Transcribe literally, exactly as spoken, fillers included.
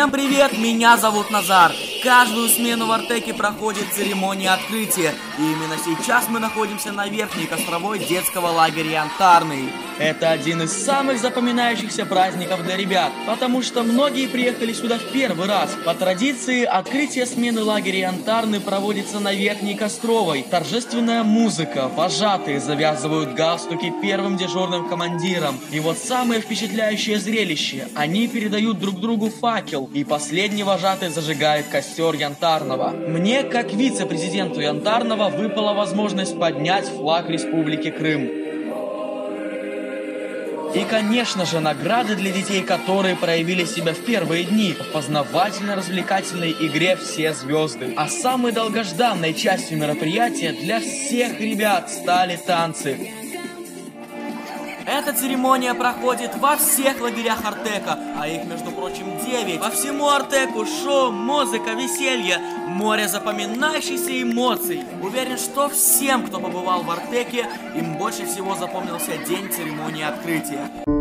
Всем привет, меня зовут Назар. Каждую смену в Артеке проходит церемония открытия. И именно сейчас мы находимся на верхней костровой детского лагеря Янтарный. Это один из самых запоминающихся праздников для ребят, потому что многие приехали сюда в первый раз. По традиции, открытие смены лагеря Янтарный проводится на верхней костровой. Торжественная музыка, вожатые завязывают галстуки первым дежурным командирам. И вот самое впечатляющее зрелище. Они передают друг другу факел, и последний вожатый зажигает костер Янтарного. Мне, как вице-президенту Янтарного, выпала возможность поднять флаг Республики Крым. И, конечно же, награды для детей, которые проявили себя в первые дни в познавательно-развлекательной игре «Все звезды». А самой долгожданной частью мероприятия для всех ребят стали танцы. Эта церемония проходит во всех лагерях Артека, а их, между прочим, девять. По всему Артеку шум, музыка, веселье, море запоминающихся эмоций. Уверен, что всем, кто побывал в Артеке, им больше всего запомнился день церемонии открытия.